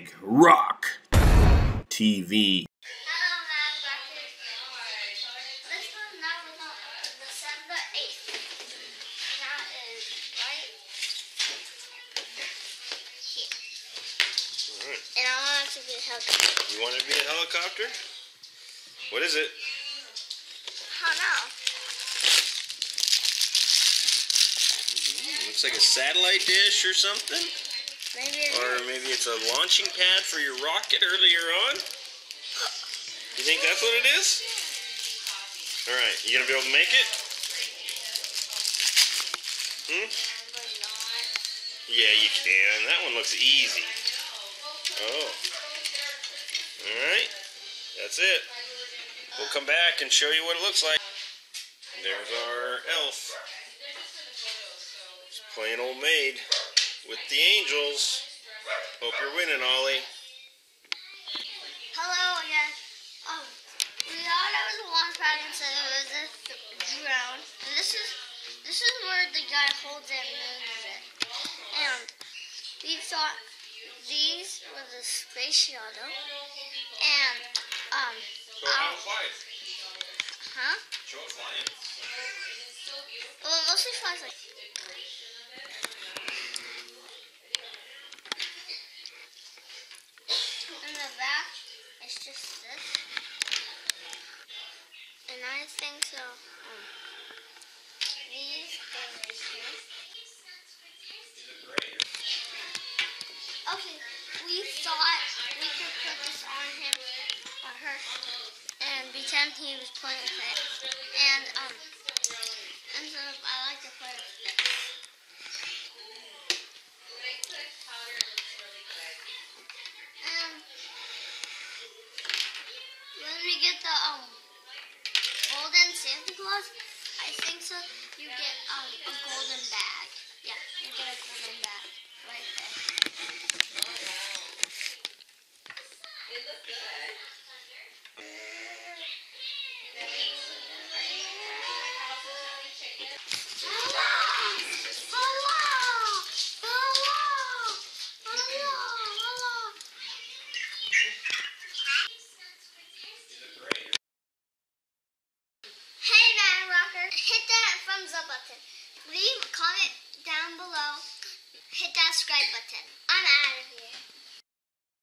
Big Rock TV. And I want it to be a helicopter. You want it to be a helicopter? What is it? I don't know. Looks like a satellite dish or something. Maybe it Or is. maybe it's a launching pad for your rocket earlier on. You think that's what it is? Alright, you gonna be able to make it? Yeah, you can. That one looks easy. Oh. Alright. That's it. We'll come back and show you what it looks like. There's our elf. Just playing old maid with the angels. Hope you're winning, Ollie. Hello again. We thought it was a launch pad instead it was a drone. And this is where the guy holds it and moves it. And we thought these were the space shuttle. And Show how it flies. huh? Show it flying. Well, it mostly flies like. In the back, it's just this. And I think so. These things here. Okay, we thought we could put this on him, or her, and pretend he was playing with it. And so I like to play with this. And when we get the golden Santa Claus, I think so, you get a golden bag. Yeah, you get a golden bag right there. Hit that thumbs up button. Leave a comment down below. Hit that subscribe button. I'm out of here.